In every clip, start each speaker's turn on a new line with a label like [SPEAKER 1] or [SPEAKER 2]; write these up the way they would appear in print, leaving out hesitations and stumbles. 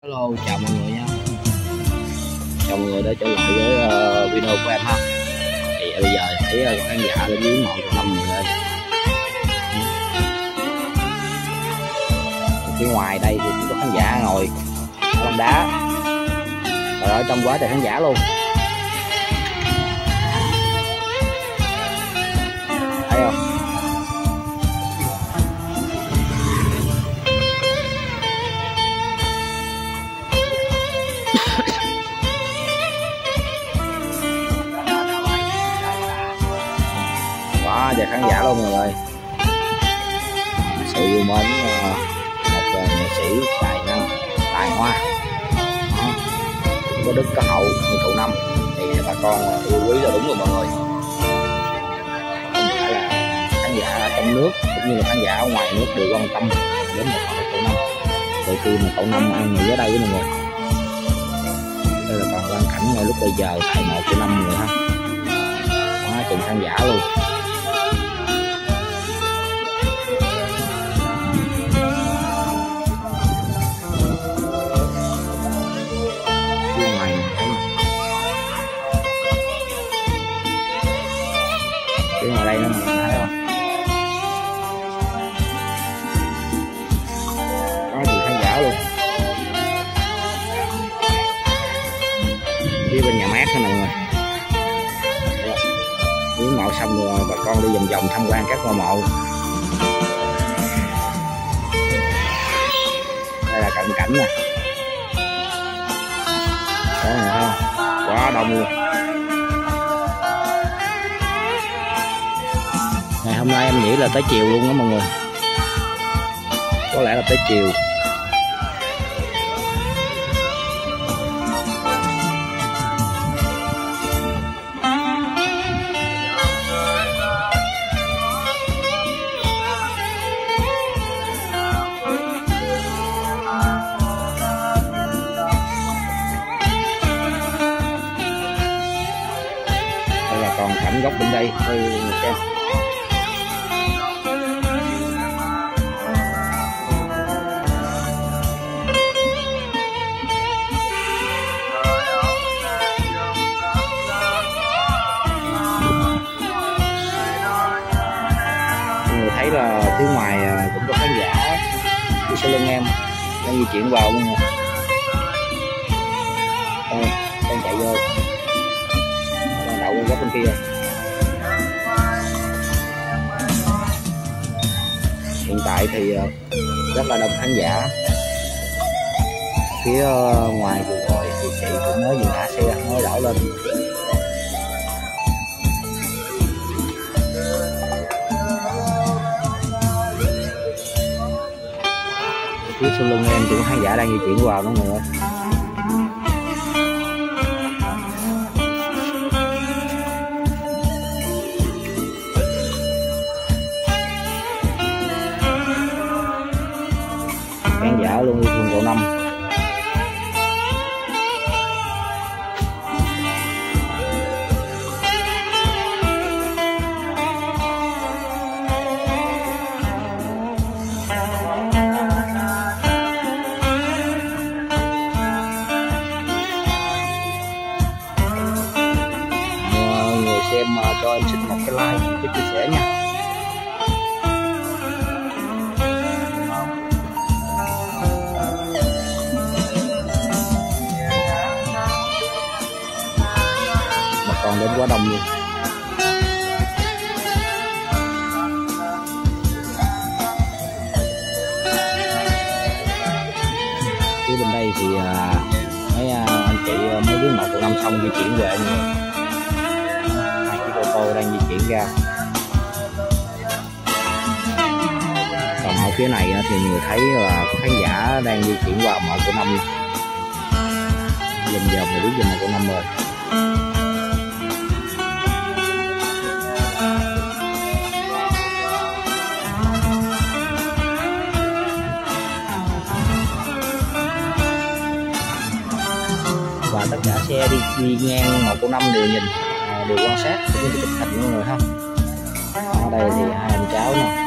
[SPEAKER 1] Hello, chào mọi người nha. Chào mọi người đã trở lại với video của em ha. Thì bây giờ thấy khán giả lên dưới ngọn của 5 người ơi. Phía ngoài đây thì cũng có khán giả ngồi ở băng đá. Rồi ở trong quá trời khán giả luôn. Thấy không? Quá trời khán giả luôn mọi người. Sự yêu mến một nghệ sĩ tài năng, tài hoa. Đó. Có đức có hậu như cậu Năm thì bà con yêu quý là đúng rồi mọi người. Không phải là khán giả ở trong nước cũng như là khán giả ở ngoài nước đều quan tâm đến một cậu Năm. Từ khi mà cậu Năm ăn nghỉ ở đây với mọi người. Đây là còn quang cảnh ngay lúc bây giờ tại mộ của Năm người ha. Quá chừng khán giả luôn. Ở đây nó mình thấy không? Có nhiều khán giả luôn. Phía bên nhà mát đó mọi người. Viếng mộ xong rồi bà con đi vòng vòng tham quan các ngôi mộ. Đây là cận cảnh nè. Đó này thấy không? Quá đông luôn. Ngày hôm nay em nghĩ là tới chiều luôn đó mọi người. Có lẽ là tới chiều. Đây là còn cảnh góc bên đây thôi xem. Thấy là phía ngoài cũng có khán giả phía sau lưng em đang di chuyển vào luôn nè. Đang chạy vô, đang đậu bên góc bên kia. Hiện tại thì rất là đông khán giả. Phía ngoài vừa rồi thì chị cũng mới dừng ngã xe mới đổ lên. Phía sau lưng em cũng khán giả đang di chuyển vào đó mọi người. Khán giả luôn yêu thương cậu Năm. Xem cho em xin một cái like, một cái chia sẻ nha. Bà con đến quá đông luôn. Phía bên đây thì mấy anh chị mới viếng mộ cậu Năm xong di chuyển về nữa. Tôi đang di chuyển ra. Còn ở phía này thì người thấy là có khán giả đang di chuyển vào mộ của Năm. Dần dần thì biết về mộ của Năm rồi. Và tất cả xe đi ngang mộ của Năm đều nhìn, đều quan sát cũng như chụp hình mọi người ha. Ở đây thì hai anh cháu nè.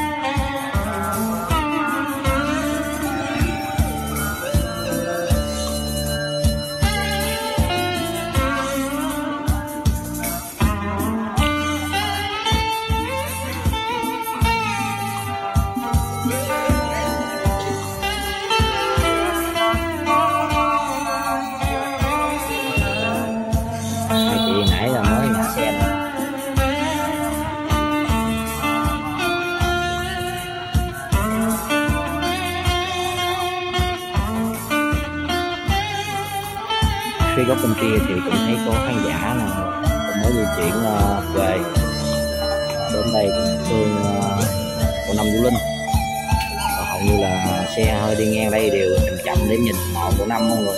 [SPEAKER 1] phía góc bên kia thì cũng thấy có khán giả là cũng mới di chuyển về đến đây thương của Năm Vũ Linh. Và hầu như là xe hơi đi ngang đây đều chậm chậm để nhìn mộ của Năm mọi người.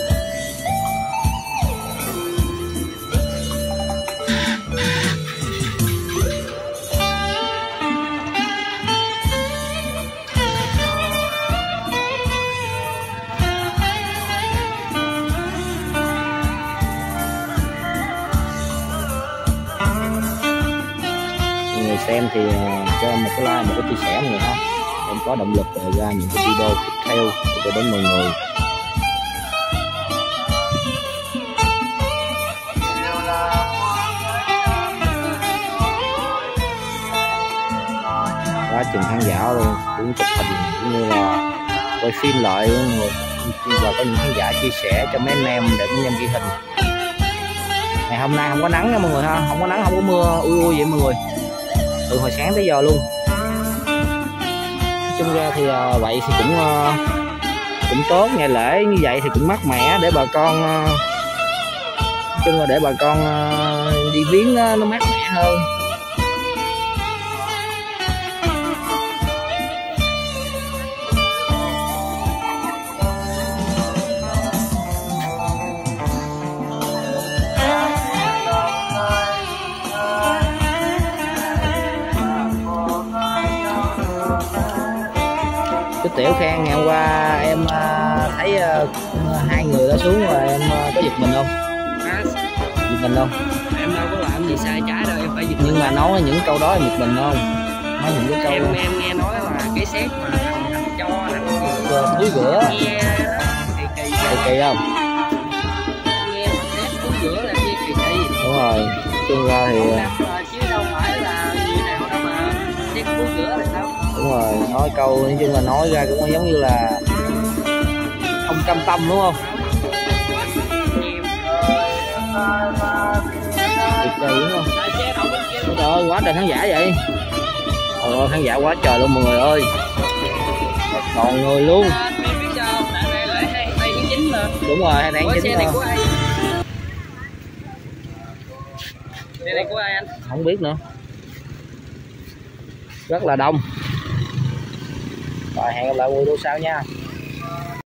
[SPEAKER 1] Người xem thì cho em một cái like, một cái chia sẻ mọi người ha, em có động lực để ra những cái video tiếp theo để đến mọi người. Quá chừng khán giả luôn, cũng chụp hình cũng như là quay phim lại mọi người, và có những khán giả chia sẻ cho mấy anh em để mấy anh em ghi hình. Ngày hôm nay không có nắng nha mọi người ha, không có nắng, không có mưa ui vậy mọi người, từ hồi sáng tới giờ luôn. Nói chung ra thì vậy thì cũng tốt, ngày lễ như vậy thì cũng mát mẻ để bà con, nói chung là để bà con đi viếng nó mát mẻ hơn. Cái Tiểu Khang ngày hôm qua em thấy hai người đã xuống rồi, em có giật mình không? Giật mình không?
[SPEAKER 2] Em đâu có làm gì sai trái đâu, em phải giật.
[SPEAKER 1] Nhưng mà nói những câu đó em giật mình không? Nói những cái câu
[SPEAKER 2] em nghe nói là cái xét mà thằng cho thằng
[SPEAKER 1] túi rửa
[SPEAKER 2] nghe
[SPEAKER 1] kỳ không?
[SPEAKER 2] nghe mà xét túi rửa là nghe kỳ.
[SPEAKER 1] Đúng rồi, chung ra thì
[SPEAKER 2] chứ đâu phải là người nào đâu mà xét túi rửa là sao.
[SPEAKER 1] đúng rồi, nói câu nói chung là nói ra cũng giống như là không cam tâm đúng không? Thiệt kỳ đúng không? Trời ơi, quá trời khán giả vậy. Trời ơi, khán giả quá trời luôn mọi người ơi, còn người luôn. Đúng rồi, 2 tháng 9
[SPEAKER 2] xe này của ai? Xe này của ai anh?
[SPEAKER 1] Không biết nữa, rất là đông. Rồi hẹn gặp lại video sau nha.